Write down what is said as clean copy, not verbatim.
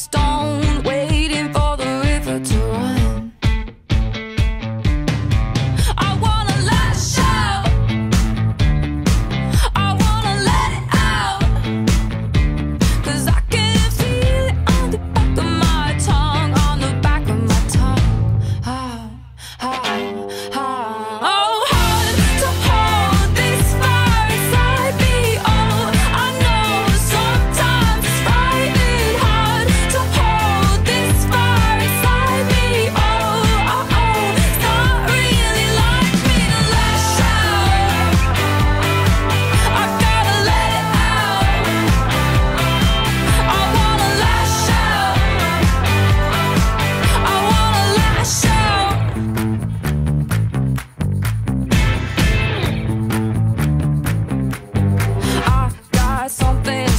stone, waiting for the river to run. I wanna lash out, I wanna let it out, 'cause I can feel it on the back of my tongue, on the back of my tongue. Oh, hard to hold this fire inside me. Oh, I know sometimes it's frightening. Hard to hold this fire inside me. Oh, it's not really like me to lash out. I gotta let it out. I wanna lash out. I wanna lash out. I got something